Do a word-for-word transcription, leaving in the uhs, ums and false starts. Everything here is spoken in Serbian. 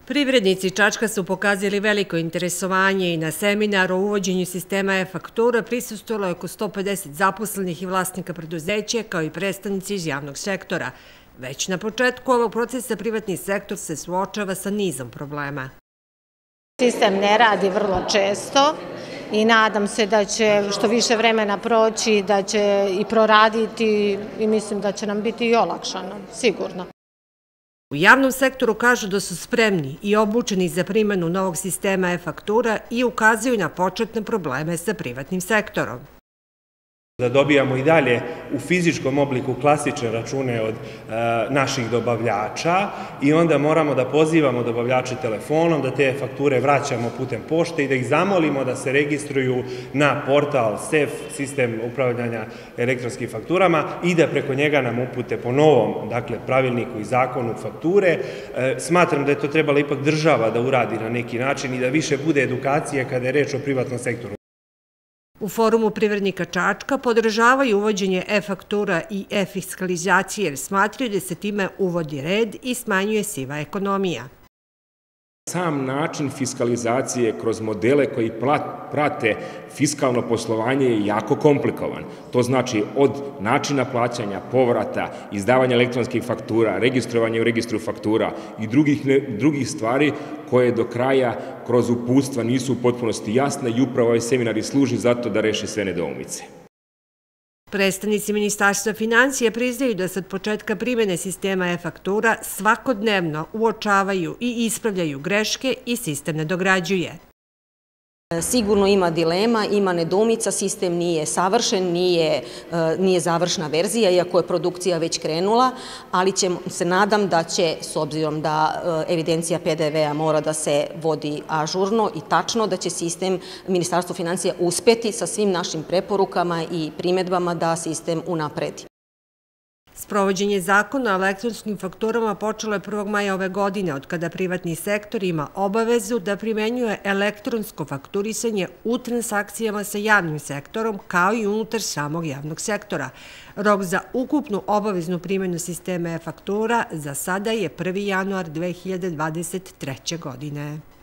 Privrednici Čačka su pokazali veliko interesovanje i na seminaru o uvođenju sistema e-faktura prisustvovalo je oko sto pedeset zaposlenih i vlasnika preduzeća, kao i predstavnici iz javnog sektora. Već na početku ovog procesa privatni sektor se suočava sa nizom problema. Sistem ne radi vrlo često i nadam se da će što više vremena proći, da će i proraditi i mislim da će nam biti i olakšano, sigurno. U javnom sektoru kažu da su spremni i obučeni za primjenu novog sistema e-faktura i ukazuju na početne probleme sa privatnim sektorom. Da dobijamo i dalje u fizičkom obliku klasične račune od naših dobavljača i onda moramo da pozivamo dobavljače telefonom, da te fakture vraćamo putem pošte i da ih zamolimo da se registruju na portal S E F, sistem upravljanja elektronskim fakturama, i da preko njega nam upute po novom, dakle, pravilniku i zakonu fakture. Smatram da je to trebala ipak država da uradi na neki način i da više bude edukacije kada je reč o privatnom sektoru. U Forumu privrednika Čačka podržavaju uvođenje e-faktura i e-fiskalizacije jer smatraju da se time uvodi red i smanjuje siva ekonomija. Sam način fiskalizacije kroz modele koji prate fiskalno poslovanje je jako komplikovan. To znači od načina plaćanja, povrata, izdavanja elektronskih faktura, registrovanja u registru faktura i drugih stvari koje do kraja kroz uputstva nisu u potpunosti jasne i upravo ovaj seminar i služi zato da reši sve nedoumice. Predstavnici Ministarstva finansija priznaju da se od početka primjene sistema e-faktura svakodnevno uočavaju i ispravljaju greške i sistem nadograđuje. Sigurno ima dilema, ima nedoumica, sistem nije savršen, nije završna verzija, iako je produkcija već krenula, ali se nadam da će, s obzirom da evidencija P D V-a mora da se vodi ažurno i tačno, da će sistem Ministarstva finansija uspeti sa svim našim preporukama i primedbama da sistem unapredi. Sprovođenje zakona o elektronskim fakturama počelo je prvog maja ove godine, od kada privatni sektor ima obavezu da primenjuje elektronsko fakturisanje u transakcijama sa javnim sektorom, kao i unutar samog javnog sektora. Rok za ukupnu obaveznu primjenu sistema e-faktura za sada je prvi januar dve hiljade dvadeset treće. godine.